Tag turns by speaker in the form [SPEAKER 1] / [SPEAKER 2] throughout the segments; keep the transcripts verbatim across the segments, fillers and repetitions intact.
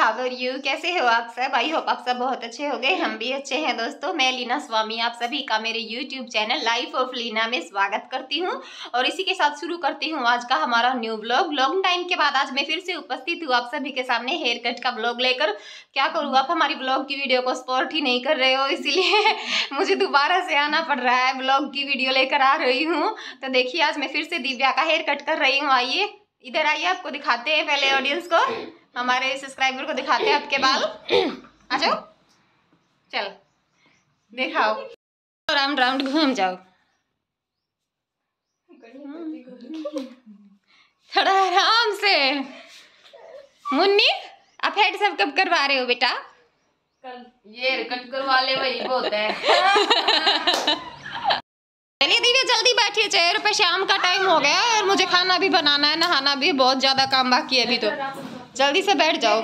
[SPEAKER 1] How are you, कैसे हो आप सब? आई होप आप सब बहुत अच्छे हो गए, हम भी अच्छे हैं दोस्तों। मैं लीना स्वामी आप सभी का मेरे YouTube channel life of Leena में स्वागत करती हूं और इसी के साथ शुरू करती हूं आज का हमारा न्यू व्लॉग। लॉन्ग टाइम के बाद आज मैं फिर से उपस्थित हूँ आप सभी के सामने हेयर कट का व्लॉग लेकर। क्या करूँ, आप हमारी व्लॉग की वीडियो को सपोर्ट ही नहीं कर रहे हो, इसीलिए मुझे दोबारा से आना पड़ रहा है, व्लॉग की वीडियो लेकर आ रही हूँ। तो देखिए आज मैं फिर से दिव्या का हेयर कट कर रही हूँ। आइए इधर आइए, आपको दिखाते हैं, पहले ऑडियंस को, हमारे सब्सक्राइबर को दिखाते हैं आपके बाल। आ जाओ, चल दिखाओ, राउंड राउंड घूम जाओ, थोड़ा आराम से। मुन्नी आप हेड सब कब करवा रहे हो बेटा?
[SPEAKER 2] कल ये कट करवा ले, वही बहुत है।
[SPEAKER 1] चलिए दीदी जल्दी बैठिए, चेयर पे, शाम का टाइम हो गया और मुझे खाना भी बनाना है, नहाना भी, बहुत ज्यादा काम बाकी है अभी, तो जल्दी से बैठ जाओ।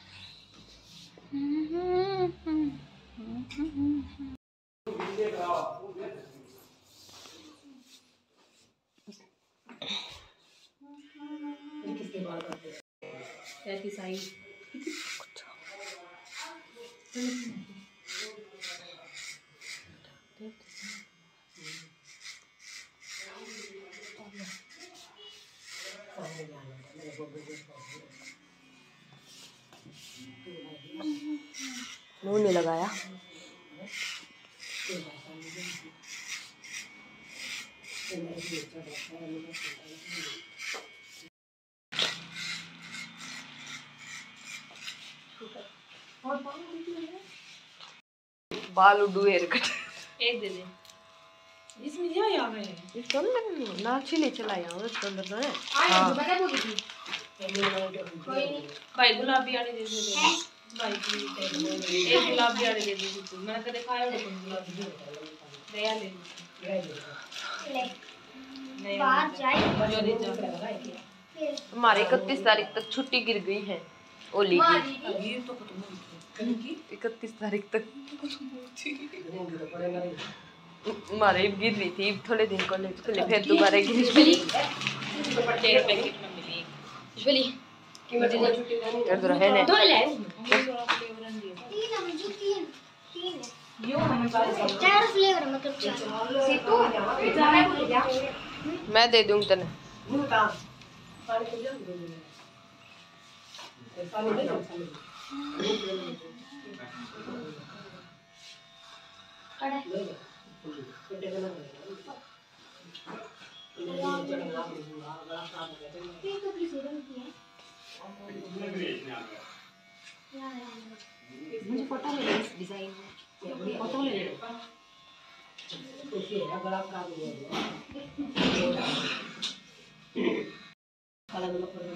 [SPEAKER 2] मुंह नहीं लगाया। बाल उड़ू हेयर कट
[SPEAKER 3] एक दे दे, इसमें क्या याद है?
[SPEAKER 2] इसको ना ना छिले चलाया हूं, इसके अंदर है।
[SPEAKER 3] हां बता बोली थी कोई नहीं भाई, गुलाबी आने दे दे भाई, एक गुलाबी आने दे दे तू, मैंने कदे खाया हो गुलाबी दे यार, ले ले बाहर जाए जो ले जा।
[SPEAKER 2] हमारे इकतीस तारीख तक छुट्टी गिर गई है ओली की।
[SPEAKER 3] ये तो खत्म हो गई
[SPEAKER 2] इकतीस तारीख तक हमारे गिर रही थी, थोड़े दिन कॉलेज के लिए, फिर दोबारा गिर गई।
[SPEAKER 3] तेरे पैकेट में मिली जुली कि मुझे जब छुट्टी देनी
[SPEAKER 2] कर दो है ने
[SPEAKER 3] दो ले तीन हम जो तीन तीन है यो हमें चार फ्लेवर, मतलब चार से तो जाना है, बोल जा
[SPEAKER 2] मैं दे दूं तने।
[SPEAKER 3] पानी को दे दे, पानी दे दे कड़ा छोटे बना ये तो प्लीज रंग की है,
[SPEAKER 1] मुझे फोटो ले लो, इस डिजाइन में फोटो ले लो।
[SPEAKER 3] तो फिर अगला काम है अलग अलग कर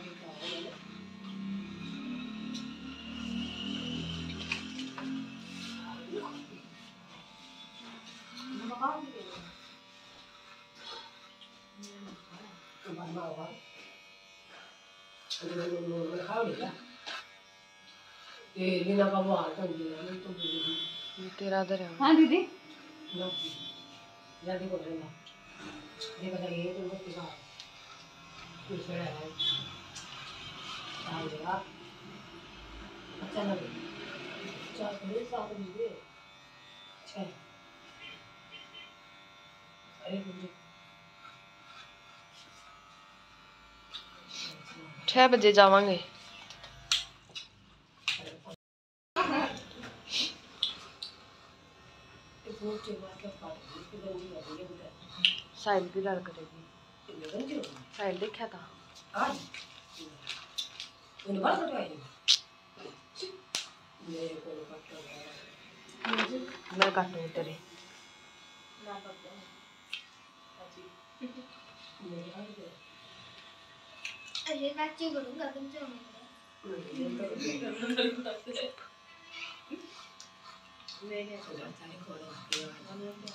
[SPEAKER 3] ये लीना का वो आता है तो
[SPEAKER 2] तेरा दर है।
[SPEAKER 1] हाँ दीदी
[SPEAKER 3] ना जल्दी कर लेना, ये बताइए तो मत दिखा कुछ है आ जाएगा अच्छा लगे चार मिनट साथ में दे अच्छा। अरे मुझे
[SPEAKER 2] छह बजे जावांगे। साहिल की लड़ करेगी, साहिल देखा था
[SPEAKER 3] आज उन्हें बाल कटवाए मेरे को कटवाया,
[SPEAKER 2] मैं काटूं तेरे
[SPEAKER 3] ना कटवाया मेरे आ गए। अरे काची करूंगा तुम से मैं क्या कर रहा था खोलो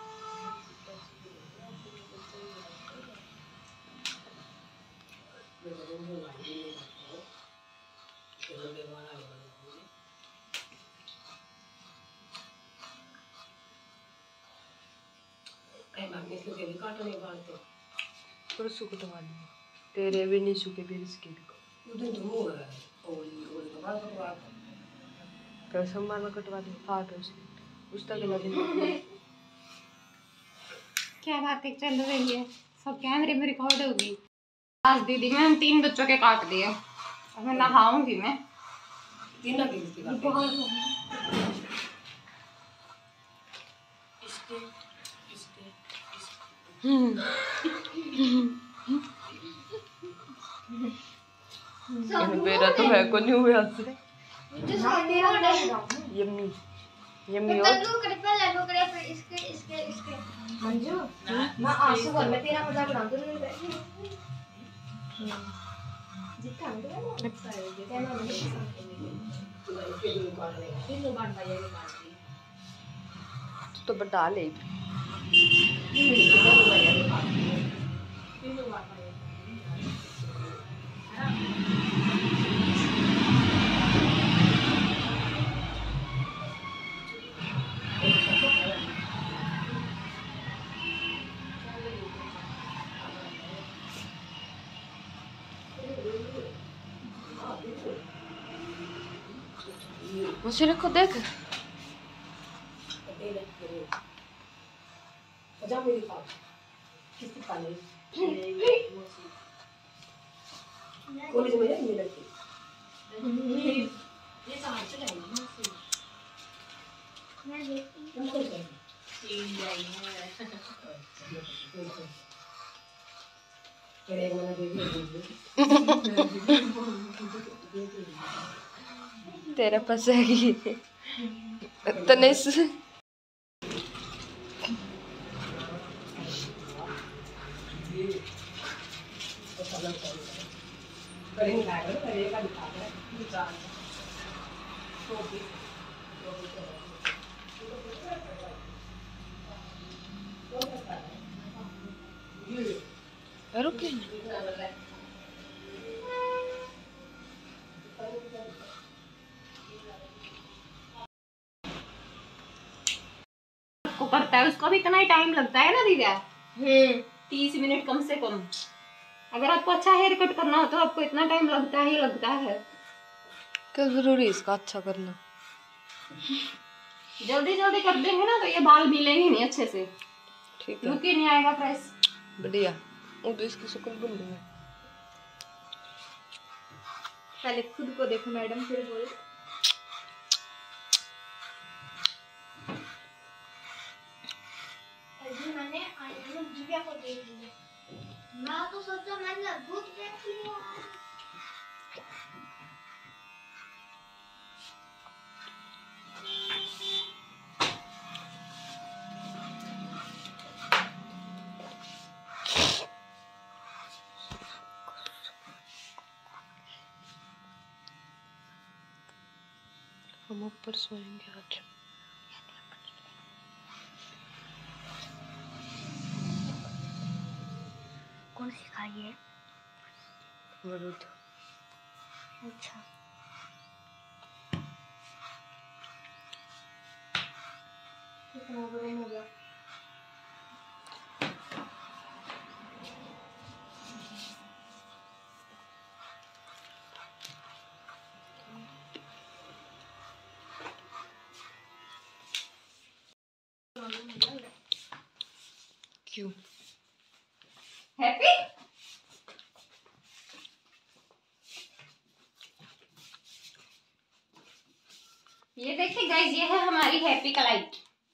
[SPEAKER 3] इसको भी काटने बाल तो
[SPEAKER 2] परसों कटवा लिए, तेरे भी नहीं सूखे, फिर इसके भी
[SPEAKER 3] उधर तो हो रहा है
[SPEAKER 2] तो सोमवार में कटवा दी फाट उसने उस तक लगी।
[SPEAKER 1] क्या बातें चल रही है, सब कैमरे में रिकॉर्ड होगी। आज दीदी मैं तीन बच्चों के काट दिए, अब मैं नहाऊंगी मैं।
[SPEAKER 3] तीन लगे इसके काटे इसके इसके
[SPEAKER 2] मेरा तो है को नहीं हुआ से यम्मी यम्मी और
[SPEAKER 4] लो कर पहले लो कर फिर इसके इसके इसके मंजू मैं आंसू भर में तेरा मजाक उड़ा दूं जितना मुझे क्या नाम है इसके दो काट लेगा तीन दो बार भाई ये काट दी
[SPEAKER 2] तो बड़ा ले
[SPEAKER 4] तीन दो बार भाई
[SPEAKER 2] मुझे रखो देख
[SPEAKER 3] जा मेरी खा किसकी खा ले कॉलेज में है मेरे लड़की ये समझ से जाएगी
[SPEAKER 4] मैं देखती
[SPEAKER 3] तुम कौन है
[SPEAKER 4] तीन जाई है
[SPEAKER 3] तेरे को ना दे दे
[SPEAKER 2] तेरा पास है कि तनेस
[SPEAKER 3] करेंगे ना करेगा दिखा कर
[SPEAKER 2] रुक
[SPEAKER 1] को करता है उसको भी इतना ही टाइम लगता है ना दीदा।
[SPEAKER 4] हम्म
[SPEAKER 1] तीस मिनट कम से कम। अगर आपको अच्छा हेयर कट करना हो तो आपको इतना टाइम लगता ही लगता है।
[SPEAKER 2] क्या जरूरी है इसका अच्छा करना?
[SPEAKER 1] जल्दी जल्दी कर देंगे ना तो ये बाल मिलेंगे नहीं अच्छे से,
[SPEAKER 2] ठीक है
[SPEAKER 1] लुक ही नहीं आएगा फ्रेश।
[SPEAKER 2] बढ़िया। वो तो इसकी शक्ल बन रही है।
[SPEAKER 4] पहले खुद को देखो मैडम फिर बोलो। अभी मैंने आईना दिव्या को देख लिया। मैं तो सोचा मैंने खुद देख लिया।
[SPEAKER 2] हम ऊपर सोएंगे आज।
[SPEAKER 4] कौन सिखाई है?
[SPEAKER 2] वरुद।
[SPEAKER 4] अच्छा कितना गरम हो गया।
[SPEAKER 2] क्यों?
[SPEAKER 1] हैप्पी ये देखिए गाइस, ये है हमारी हैप्पी का लाइट।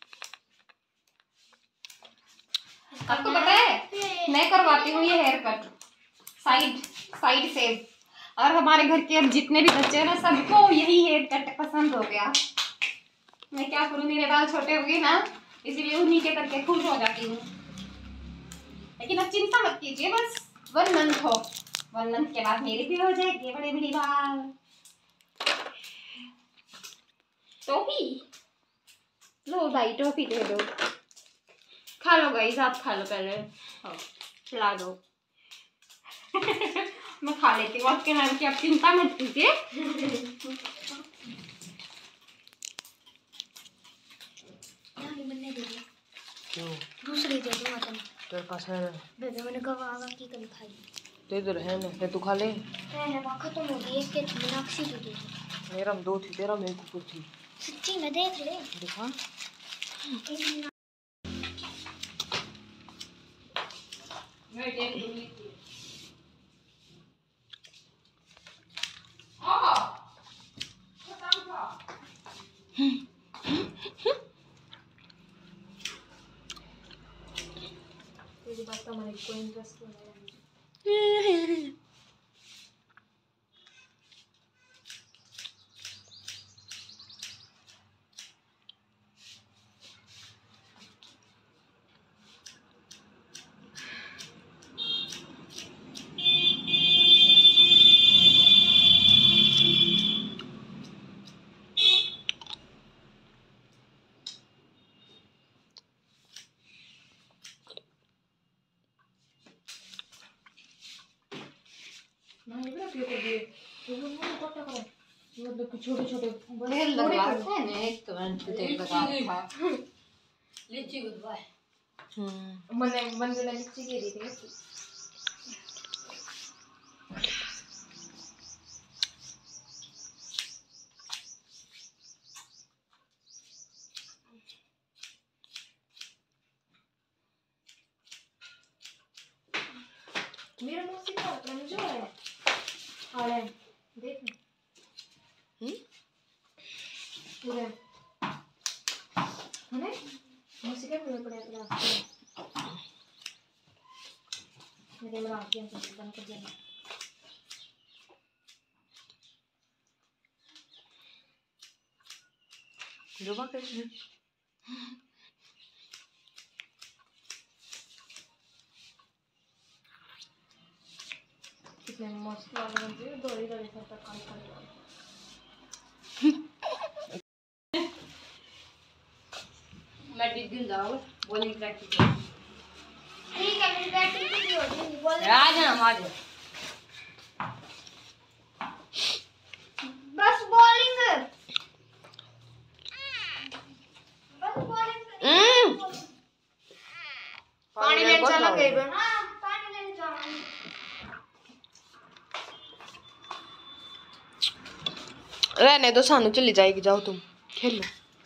[SPEAKER 1] आपको पता है मैं करवाती हूँ ये हेयर कट साइड साइड से, और हमारे घर के अब जितने भी बच्चे हैं ना सबको यही हेयर कट पसंद हो गया। मैं क्या करूँ, मेरे बाल छोटे हो गए ना, इसीलिए उन्हीं के करके खुश हो जाती हूँ। लेकिन अब चिंता मत कीजिए, बस वन मंथ हो, वन मंथ के बाद मेरे भी हो जाएंगे बड़े बड़े बाल। टॉफी लो भाई, टॉफी दे दो, खा लो गाइस, आप खा लो पहले, हाँ खिला दो। मैं खा लेती हूँ आपके नाम की, आप चिंता मत कीजिए।
[SPEAKER 4] बनने दे दिया।
[SPEAKER 2] क्यों?
[SPEAKER 4] दूसरी दे दो मतलब
[SPEAKER 2] तेरे पास है?
[SPEAKER 4] बेबे मैंने कब आगा की कभी खाई।
[SPEAKER 2] तो इधर है ना, है तू खा ले।
[SPEAKER 4] है है वहाँ खत्म हो गई, इसके मीनाक्षी दे दे।
[SPEAKER 2] मेरा में दो थी, तेरा में कुकुर थी।
[SPEAKER 4] सच्ची में देख ले।
[SPEAKER 2] देखा
[SPEAKER 4] तेरी बात का हमारे कोई इंटरेस्ट नहीं है। छोटे छोटे
[SPEAKER 1] तेल लगाते हैं ना, एक तो मैंने तेल लगाया था।
[SPEAKER 4] लीची गुदवा है।
[SPEAKER 2] हम्म
[SPEAKER 4] मने मन में लीची के दी थी। मेरा मुंह से क्या अपना मुझे है हाले देख
[SPEAKER 2] हम्म
[SPEAKER 4] पूरे है ना मुंह से क्या मुंह पड़ा अपना मेरे में आके हम बंद कर देंगे।
[SPEAKER 2] जो बात है
[SPEAKER 4] कितने मस्त वाले बनते हैं, दो ही दो तक काम करने वाले।
[SPEAKER 3] मैं डिग्गी जाओ बॉलिंग प्रैक्टिस
[SPEAKER 4] ठीक है मेरी बैटरी भी हो गई बोल
[SPEAKER 3] आ जाना मारो।
[SPEAKER 4] बस बॉलिंग बस बॉलिंग
[SPEAKER 2] पानी लेने चला गए बे।
[SPEAKER 4] हां पानी लेने जाऊंगी।
[SPEAKER 2] रहने दो, सानू चली जाएगी, जाओ तुम खेलो।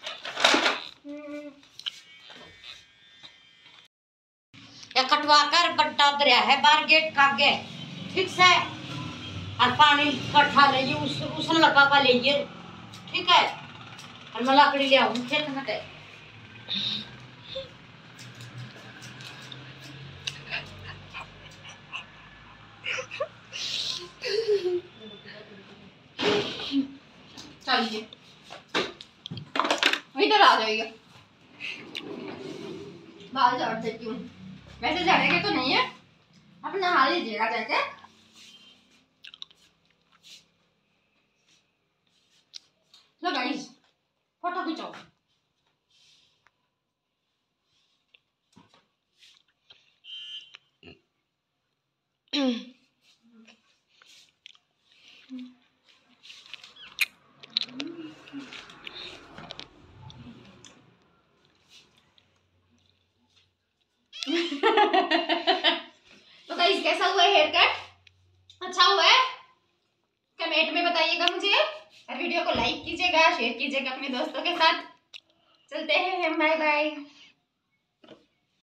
[SPEAKER 5] या कटवा कर बट्टा दरिया है बाहर गेट का आगे, ठीक है। और पानी कट्ठा ले उस उस लड़का का लीजिए, ठीक है। और मैं लकड़ी ले आऊँ खेत में ते।
[SPEAKER 1] चलिए इधर आ जाइए, बाल झाड़ देती हूँ। वैसे झड़ेंगे तो नहीं है, आप नहा लीजिएगा जाके। लो गाइस फोटो खिंचाओ। तो गाइस कैसा हुआ हेयर कट? अच्छा हुआ है? कमेंट में बताइएगा मुझे, और वीडियो को लाइक कीजिएगा, शेयर कीजिएगा अपने दोस्तों के साथ। चलते हैं हम, बाय बाय।